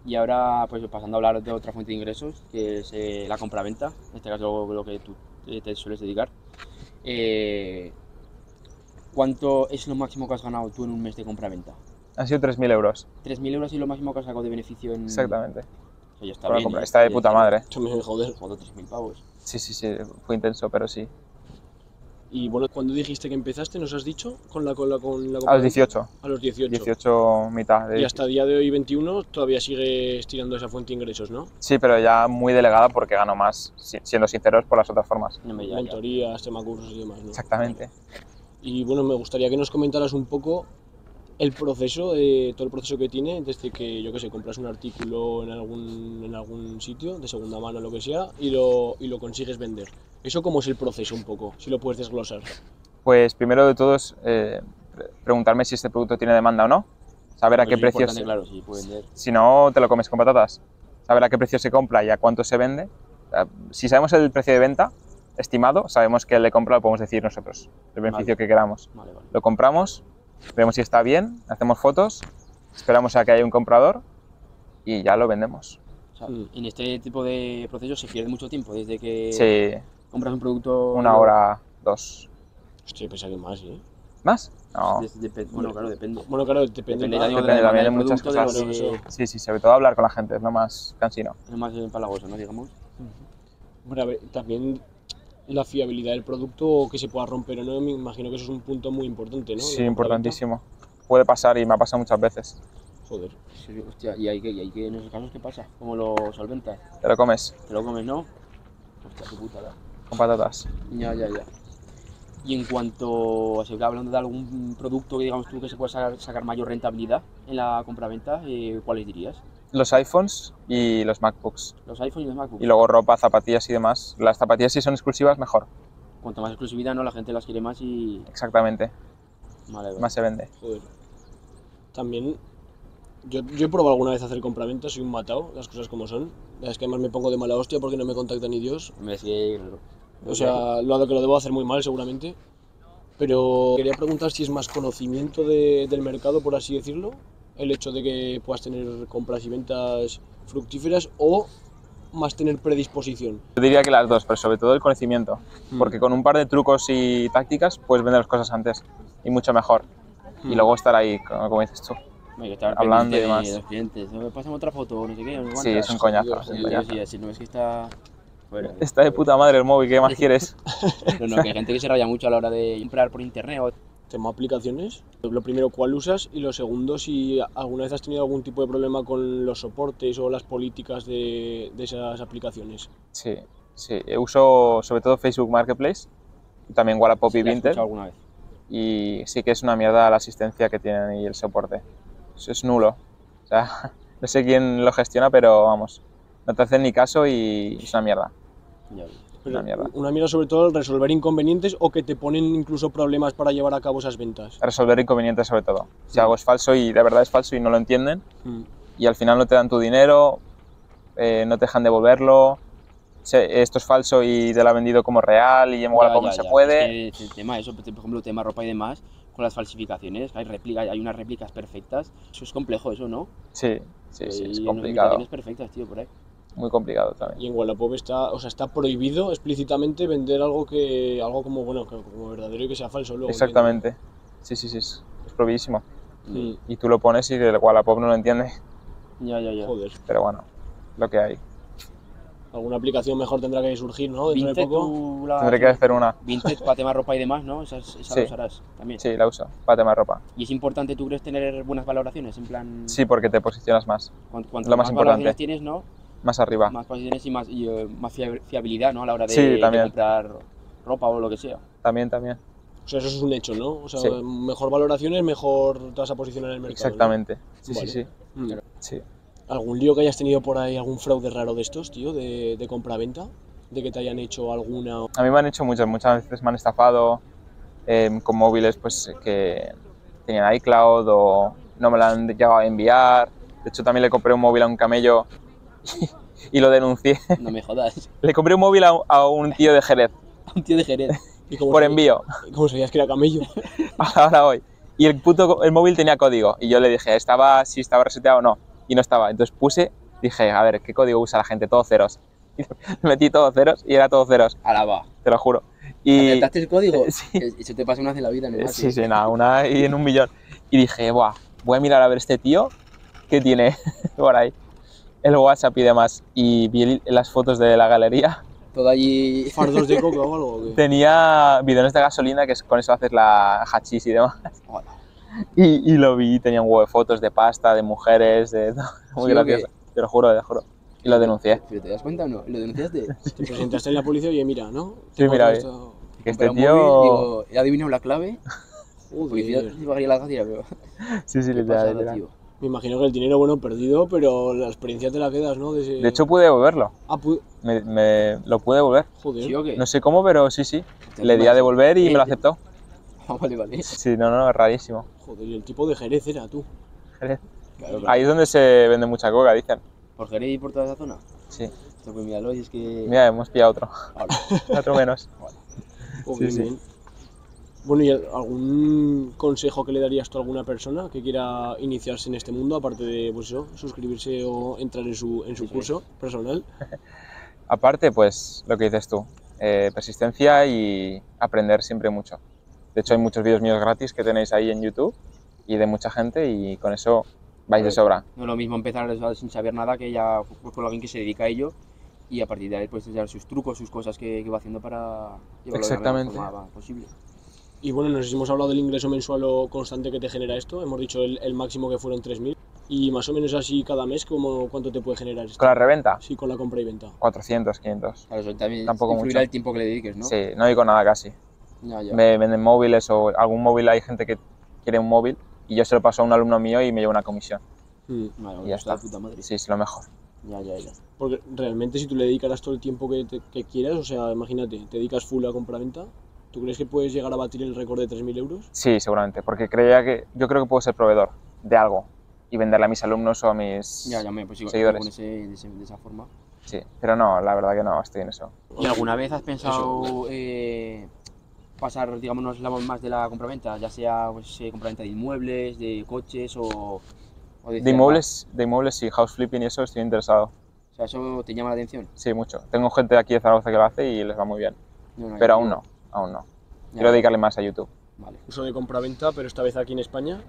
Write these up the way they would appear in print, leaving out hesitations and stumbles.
Y ahora, pues pasando a hablar de otra fuente de ingresos, que es la compraventa, en este caso lo que tú te sueles dedicar. ¿Cuánto es lo máximo que has ganado tú en un mes de compraventa? Han sido 3.000 euros. 3.000 euros es lo máximo que has sacado de beneficio en... Exactamente. Oye, está Por la bien, compra. ¿eh? Está de puta madre. Joder, 3.000 pavos. Sí, fue intenso, pero sí. Y bueno, ¿cuándo dijiste que empezaste? ¿Nos has dicho? Con la A los compraventa? 18. A los 18. 18 mitad de... Y hasta el día de hoy, 21, todavía sigues tirando esa fuente de ingresos, ¿no? Sí, pero ya muy delegada porque gano más, siendo sinceros, por las otras formas. No me ya. Mentorías, tema cursos y demás, ¿no? Exactamente. Y bueno, me gustaría que nos comentaras un poco el proceso, todo el proceso que tiene desde que, yo qué sé, compras un artículo en algún sitio, de segunda mano o lo que sea, y lo consigues vender. ¿Eso cómo es el proceso un poco? Si lo puedes desglosar. Pues primero de todo es preguntarme si este producto tiene demanda o no, saber a qué precio se... Claro, sí, puede vender. Si no, te lo comes con patatas. Saber a qué precio se compra y a cuánto se vende. Si sabemos el precio de venta estimado, sabemos que el de compra lo podemos decir nosotros, el beneficio que queramos. Vale. Lo compramos, vemos si está bien, hacemos fotos, esperamos a que haya un comprador y ya lo vendemos. O sea, en este tipo de procesos se pierde mucho tiempo, desde que Sí, compras un producto... 1 hora, 2. Hostia, pensaba que más, ¿eh? ¿Más? No. Bueno, claro, depende. Bueno, claro, depende ya digo, Depende también de del muchas producto, cosas. de lo que- Sí, sobre todo hablar con la gente, es lo más cansino. Es más empalagoso, ¿no? Digamos. Bueno, a ver, también la fiabilidad del producto, que se pueda romper o no, me imagino que eso es un punto muy importante, ¿no? Sí, La importantísimo. Puede pasar y me ha pasado muchas veces. compraventa. Joder. Sí, hostia, ¿y hay que en esos casos qué pasa? ¿Cómo lo solventas? Te lo comes ¿Te lo comes, no? Hostia, qué putada. con patatas. Ya. Y en cuanto a seguir hablando de algún producto que digamos tú que se puede sacar mayor rentabilidad en la compraventa, ¿cuáles dirías? Los iPhones y los MacBooks. Los iPhones y los MacBooks. Y luego ropa, zapatillas y demás. Las zapatillas si son exclusivas, mejor. Cuanto más exclusividad, ¿no? La gente las quiere más y... Exactamente. Vale. Más se vende. Joder. También, yo he probado alguna vez hacer compraventa, soy un matado, las cosas como son. Es que además me pongo de mala hostia porque no me contacta ni Dios. Me es que... O sea, lo que lo debo hacer muy mal seguramente. Pero quería preguntar si es más conocimiento del mercado, por así decirlo, el hecho de que puedas tener compras y ventas fructíferas, o más tener predisposición. Yo diría que las dos, pero sobre todo el conocimiento. Porque con un par de trucos y tácticas puedes vender las cosas antes y mucho mejor. Y luego estar ahí, como dices tú. Hay que estar Hablando pendiente y demás. de los clientes. ¿No? Pásame otra foto, no sé qué. No sé Sí, cuántas. es un coñazo. Es Sí, un sí, coñazo. sí, así no es que está... Fuera. Está de puta madre el móvil, ¿qué más quieres? No, que hay gente que se raya mucho a la hora de comprar por internet o... Tema aplicaciones. Lo primero, ¿cuál usas? Y lo segundo, si alguna vez has tenido algún tipo de problema con los soportes o las políticas de esas aplicaciones. Sí. Uso sobre todo Facebook Marketplace y también Wallapop y ¿La has Vinted. escuchado alguna vez? Y sí que es una mierda la asistencia que tienen y el soporte. Eso es nulo. O sea, no sé quién lo gestiona, pero vamos, no te hacen ni caso y es una mierda. Ya ves. Una mierda. Una mierda sobre todo el resolver inconvenientes o que te ponen incluso problemas para llevar a cabo esas ventas. Resolver inconvenientes sobre todo. Si algo es falso y de verdad es falso y no lo entienden y al final no te dan tu dinero, no te dejan devolverlo, esto es falso y te lo ha vendido como real y en Wallapop no se puede. Es que el tema, eso, por ejemplo, el tema ropa y demás, con las falsificaciones, hay unas réplicas perfectas. Eso es complejo, eso, ¿no? Sí, es Hay complicado. imitaciones perfectas, tío, por ahí. Muy complicado también. Y en Wallapop está prohibido explícitamente vender algo como verdadero y que sea falso luego. Exactamente. Sí, es prohibidísimo. Mm. Y tú lo pones y el Wallapop no lo entiende. Ya. Joder. Pero bueno, lo que hay. Alguna aplicación mejor tendrá que surgir, ¿no? Dentro de Vinted, poco. tú la... Tendré que hacer una. Vinted para tema ropa y demás, ¿no? Esa Sí. la usarás también. Sí, la uso, para tema ropa. ¿Y es importante, tú crees, tener buenas valoraciones? En plan... Sí, porque te posicionas más. Cuanto lo más más importante. valoraciones tienes, ¿no? Más arriba. Más posiciones y más fiabilidad, ¿no? A la hora de, Sí, también. de comprar ropa o lo que sea. También. O sea, eso es un hecho, ¿no? O sea, Sí. mejor valoraciones, mejor te vas a posicionar en el mercado. Exactamente. Sí, Vale. sí. ¿No? Sí. ¿Algún lío que hayas tenido por ahí, algún fraude raro de estos, tío, de compra-venta? ¿De que te hayan hecho alguna...? A mí me han hecho muchas veces me han estafado con móviles pues que tenían iCloud o no me lo han llegado a enviar. De hecho, también le compré un móvil a un camello y lo denuncié. No me jodas. Le compré un móvil a un tío de Jerez Un tío de Jerez. ¿Y cómo por sabías- envío. ¿Cómo sabías que era camello? Ahora voy. Y el móvil tenía código y yo le dije si estaba reseteado o no. y no estaba. Entonces dije, a ver, ¿qué código usa la gente? Todos ceros. Y metí todos ceros y era todos ceros. Alaba. Te lo juro. Y ¿Aceptaste el código? Sí. Eso te pasa una vez en la vida, ¿no? Sí, nada, una y en 1.000.000. Y dije, buah, voy a mirar a ver este tío que tiene por ahí el WhatsApp y demás. Y vi las fotos de la galería. Todo allí... ¿Fardos de coca o algo? ¿O qué? Tenía bidones de gasolina, que con eso haces la hachís y demás. Hola. Y lo vi, tenía un huevo de fotos de pasta, de mujeres, de todo. Muy ¿Sí o gracioso. Te lo juro, te lo juro. Y lo denuncié. ¿Pero te das cuenta o no? ¿Lo denunciaste? Te presentaste en la policía y oye, mira, ¿no? Sí, mira, que este Compra un tío... móvil, digo, he adivinado la clave. Policía Joder. te bajaría la gacira, pero... Sí, ¿Qué literal, pasada, literal. tío? Me imagino que el dinero, bueno, perdido, pero la experiencia te la quedas, ¿no? De hecho, pude devolverlo. Ah, Lo pude devolver. joder. ¿Sí o qué? No sé cómo, pero sí. Te Le di a devolver y me lo aceptó. Ah, vale, vale. Sí, no, es rarísimo. Joder, y el tipo de Jerez era tú. Claro, claro. Ahí es donde se vende mucha coca, dicen. ¿Por Jerez y por toda esa zona? Sí. Esto, pues míralo, y es que... Mira, hemos pillado otro. Ahora, Otro menos. Joder, Sí. bien. Bueno, ¿y algún consejo que le darías tú a alguna persona que quiera iniciarse en este mundo, aparte de, pues eso, suscribirse o entrar en su curso personal? Aparte, pues lo que dices tú, persistencia y aprender siempre mucho. De hecho, hay muchos vídeos míos gratis que tenéis ahí en YouTube y de mucha gente y con eso vais de sobra. no es lo mismo empezar sin saber nada que ya pues, con alguien que se dedica a ello y a partir de ahí pues enseñar sus trucos, sus cosas que va haciendo para llevarlo Exactamente. de la mejor forma posible. Y bueno, no sé si hemos hablado del ingreso mensual o constante que te genera esto. Hemos dicho el máximo que fueron 3.000. Y más o menos así cada mes, ¿cuánto te puede generar esto? Con la reventa, Sí, con la compra y venta. 400, 500. Claro, eso también Tampoco influirá mucho. el tiempo que le dediques, ¿no? Sí, no digo nada casi. Ya. Me venden móviles o algún móvil, hay gente que quiere un móvil y yo se lo paso a un alumno mío y me llevo una comisión. Vale, Y ya está está. de puta madre. Sí, es lo mejor. Ya. Porque realmente si tú le dedicaras todo el tiempo que quieras, o sea, imagínate, te dedicas full a compra-venta, ¿tú crees que puedes llegar a batir el récord de 3.000 euros? Sí, seguramente, porque yo creo que puedo ser proveedor de algo y venderle a mis alumnos o a mis Pues seguidores. Con de esa forma. Sí, pero no, la verdad que no, estoy en eso. ¿Y alguna vez has pensado pasar, digamos, más de la compraventa? Ya sea pues, compraventa de inmuebles, de coches o De inmuebles sí, house flipping y eso estoy interesado. O sea, ¿eso te llama la atención? Sí, mucho. Tengo gente aquí de Zaragoza que lo hace y les va muy bien. Pero aún no. Quiero dedicarle más a YouTube. Vale. Uso de compra-venta, pero esta vez aquí en España.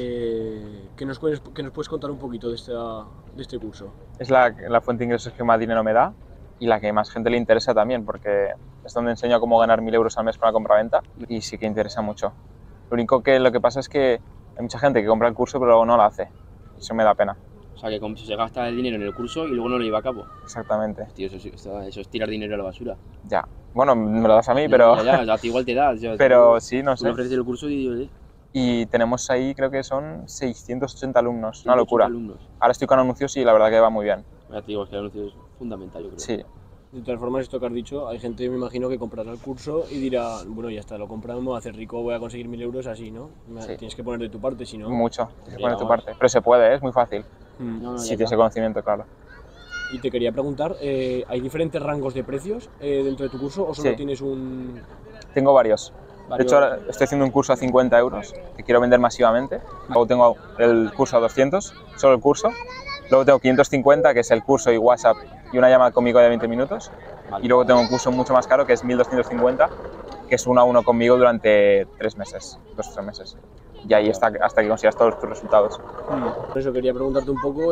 ¿Qué nos puedes contar un poquito de este curso? Es la fuente de ingresos que más dinero me da y la que más gente le interesa también, porque es donde enseño cómo ganar 1.000 euros al mes con la compraventa y sí que interesa mucho. Lo que pasa es que hay mucha gente que compra el curso pero luego no lo hace. Eso me da pena. O sea, que se gasta el dinero en el curso y luego no lo lleva a cabo. Exactamente. Tío, eso es tirar dinero a la basura. Ya. Bueno, me lo das a mí, pero... Ya, a ti igual te da. O sea, pero sí, no tú me sé. ofreces el curso y... Y tenemos ahí, creo que son 680 alumnos. Una locura. Alumnos. Ahora estoy con anuncios y la verdad que va muy bien. Ya te digo, es que el anuncio es fundamental, yo creo. Sí. De todas formas, esto que has dicho, hay gente, me imagino, que comprará el curso y dirá, bueno, ya está, lo compramos, me voy a hacer rico, voy a conseguir 1.000 euros así, ¿no? Sí. Tienes que poner de tu parte, si no... Mucho. Tienes que poner tu Vamos. parte. Pero se puede, es muy fácil. No, Si ya tienes está. el conocimiento, claro. Y te quería preguntar, ¿hay diferentes rangos de precios dentro de tu curso o solo Sí. tienes un...? Tengo varios. De hecho, ahora estoy haciendo un curso a 50 euros que quiero vender masivamente. Luego tengo el curso a 200, solo el curso. Luego tengo 550, que es el curso y WhatsApp y una llamada conmigo de 20 minutos. Vale. Y luego tengo un curso mucho más caro que es 1.250, que es 1 a 1 conmigo durante 3 meses, 2 o 3 meses. Y ahí hasta que consigas todos tus resultados. Por eso quería preguntarte un poco,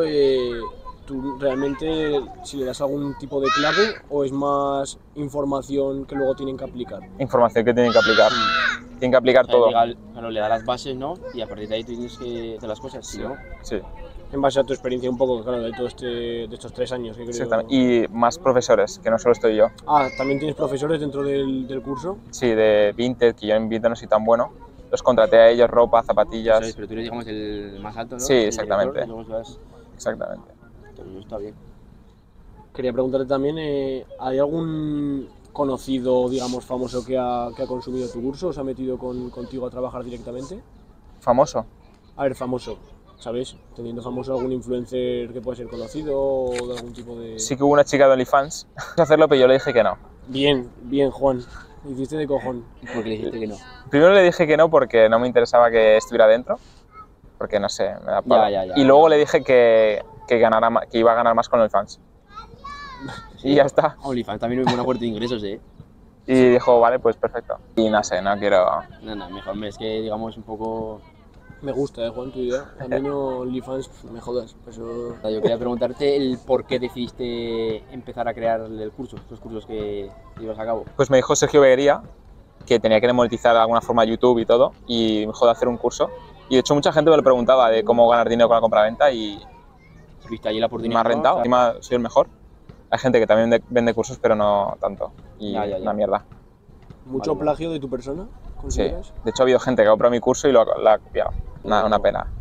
¿tú realmente si le das algún tipo de clave o es más información que luego tienen que aplicar? Información que tienen que aplicar. Tienen que aplicar todo. Claro, le da las bases, ¿no? Y a partir de ahí tú tienes que hacer las cosas, ¿sí, no? Sí, En base a tu experiencia un poco, claro, de estos 3 años que creo. exactamente. Y más profesores, que no solo estoy yo. Ah, ¿también tienes profesores dentro del curso? Sí, de Vinted, que yo en Vinted no soy tan bueno. Los contraté a ellos, ropa, zapatillas. ¿Sabes? Pero tú eres, digamos, el más alto, ¿no? Sí, El exactamente. director, y luego vas- Exactamente. Entonces, está bien. Quería preguntarte también, ¿hay algún conocido, digamos, famoso que ha consumido tu curso o se ha metido contigo a trabajar directamente? Famoso. A ver, famoso, ¿sabes? Teniendo famoso algún influencer que pueda ser conocido o de algún tipo de... Sí que hubo una chica de OnlyFans quiso hacerlo, pero yo le dije que no. Bien, Juan. Hiciste de cojón. Porque le dijiste que no. Primero le dije que no porque no me interesaba que estuviera dentro, porque no sé, me da palo. Ya. Y luego le dije que que iba a ganar más con OnlyFans. Sí, Y ya está. OnlyFans también es una fuente de ingresos, ¿eh? Y dijo, vale, pues perfecto. Y no sé, no quiero... No, mejor, es que digamos un poco... Me gusta, Juan, tu idea. A mí no OnlyFans, me jodas. Eso... Yo quería preguntarte el por qué decidiste empezar a crear el curso, los cursos que llevas a cabo. Pues me dijo Sergio Beguería que tenía que monetizar de alguna forma YouTube y todo, y me dijo de hacer un curso. Y de hecho mucha gente me lo preguntaba de cómo ganar dinero con la compraventa y ¿Viste allí la me oportunidad? ha rentado. ¿No? O sea, Encima soy el mejor. Hay gente que también vende cursos, pero no tanto. Y Ya. una mierda. ¿Mucho Vale. plagio de tu persona? Sí. ¿Consideras? De hecho ha habido gente que ha comprado mi curso y la ha copiado. Una pena.